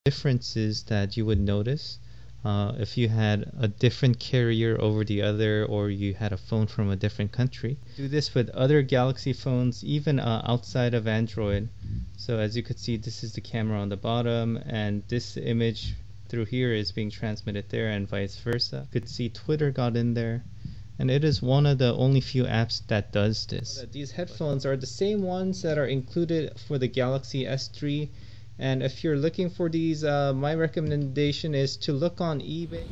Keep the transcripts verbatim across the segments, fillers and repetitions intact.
differences that you would notice uh, if you had a different carrier over the other, or you had a phone from a different country. Do this with other Galaxy phones, even uh, outside of Android. So as you could see, this is the camera on the bottom, and this image through here is being transmitted there, and vice versa. You could see Twitter got in there, and it is one of the only few apps that does this. These headphones are the same ones that are included for the Galaxy S three, and if you're looking for these, uh, my recommendation is to look on eBay.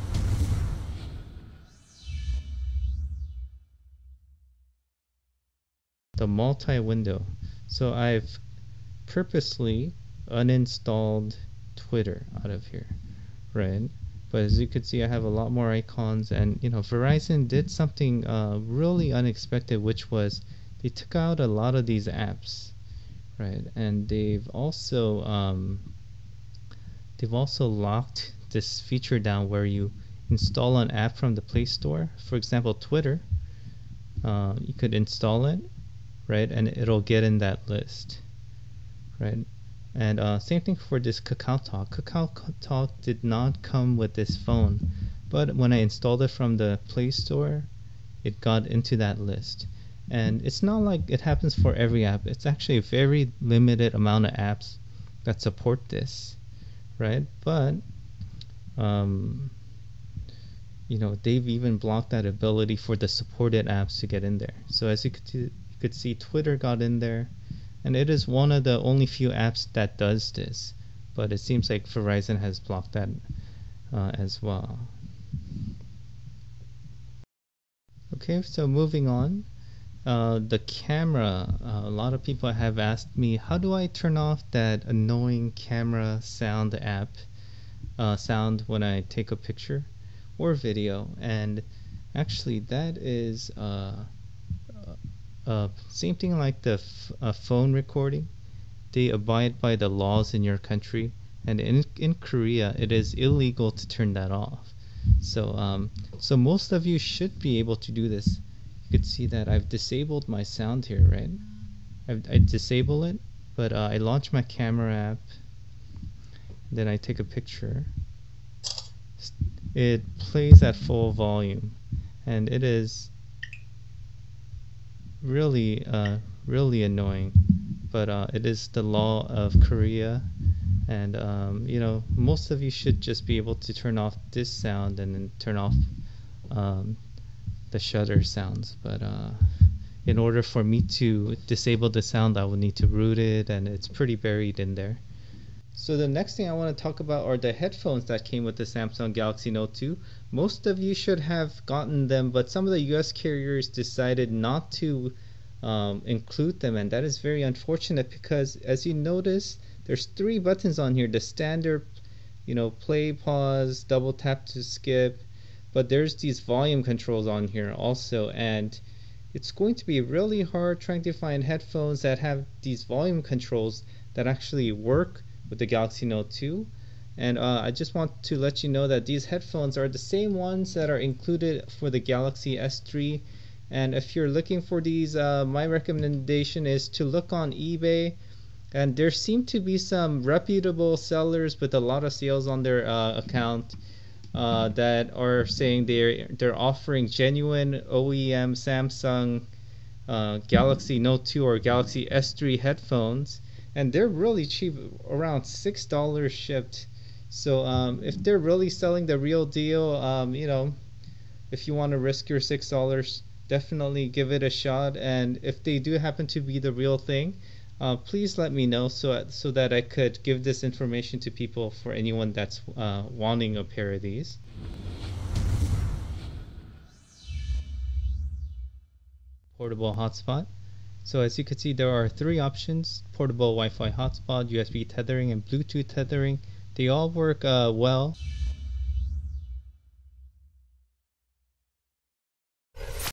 The multi-window. So I've purposely uninstalled Twitter out of here, right? But as you can see, I have a lot more icons, and you know, Verizon did something uh, really unexpected, which was they took out a lot of these apps, right? And they've also um, they've also locked this feature down where you install an app from the Play Store. For example, Twitter, uh, you could install it, right, and it'll get in that list, right? And uh, same thing for this KakaoTalk. KakaoTalk did not come with this phone, but when I installed it from the Play Store, it got into that list. And it's not like it happens for every app. It's actually a very limited amount of apps that support this, right? But um, you know, they've even blocked that ability for the supported apps to get in there. So as you could, you could see, Twitter got in there, and it is one of the only few apps that does this, but it seems like Verizon has blocked that uh, as well. Okay, so moving on, uh, the camera. Uh, a lot of people have asked me, how do I turn off that annoying camera sound app uh, sound when I take a picture or video? And actually, that is uh, Uh, same thing like the f uh, phone recording. They abide by the laws in your country, and in in Korea it is illegal to turn that off. So um, so most of you should be able to do this. You could see that I've disabled my sound here, right? I've, I disable it, but uh, I launch my camera app, then I take a picture. It plays at full volume, and it is really uh, really annoying, but uh, it is the law of Korea, and um, you know, most of you should just be able to turn off this sound and then turn off um, the shutter sounds. But uh, in order for me to disable the sound, I will need to root it, and it's pretty buried in there. So the next thing I want to talk about are the headphones that came with the Samsung Galaxy Note two. Most of you should have gotten them, but some of the U S carriers decided not to um, include them, and that is very unfortunate because, as you notice, there's three buttons on here: the standard, you know, play, pause, double tap to skip, but there's these volume controls on here also, and it's going to be really hard trying to find headphones that have these volume controls that actually work with the Galaxy Note two. And uh, I just want to let you know that these headphones are the same ones that are included for the Galaxy S three, and if you're looking for these, uh, my recommendation is to look on eBay, and there seem to be some reputable sellers with a lot of sales on their uh, account uh, that are saying they're they're offering genuine O E M Samsung uh, Galaxy Note two or Galaxy S three headphones, and they're really cheap, around six dollars shipped. So um, if they're really selling the real deal, um, you know, if you want to risk your six dollars, definitely give it a shot. And if they do happen to be the real thing, uh, please let me know so so that I could give this information to people, for anyone that's uh, wanting a pair of these. Portable hotspot. So as you can see, there are three options: portable Wi-Fi hotspot, U S B tethering, and Bluetooth tethering. They all work uh, well.